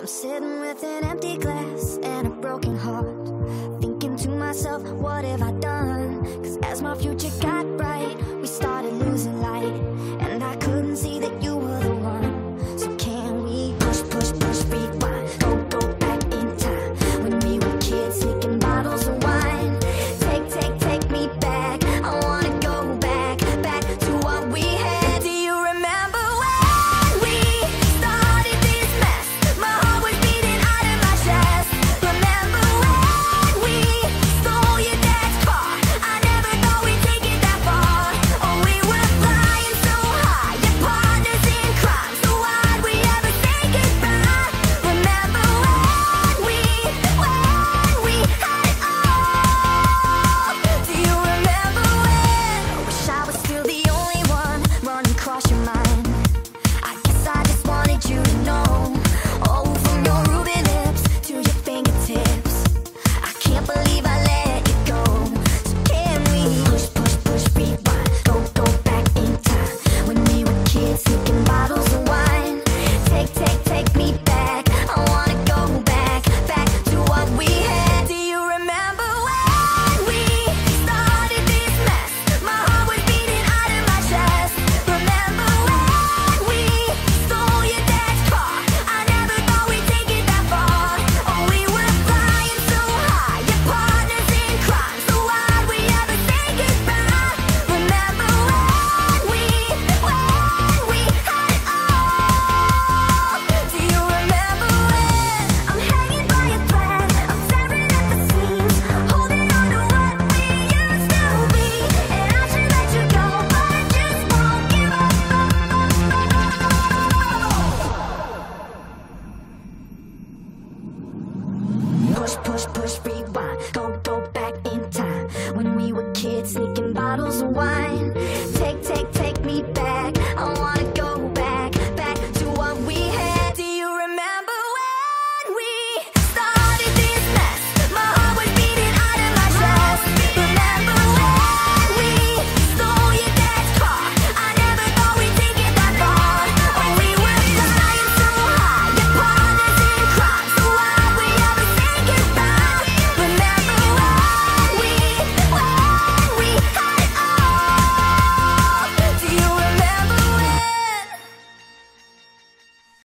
I'm sitting with an empty glass and a broken heart, thinking to myself, what have I done? Cause as my future got bright, we started losing light, and I couldn't see that you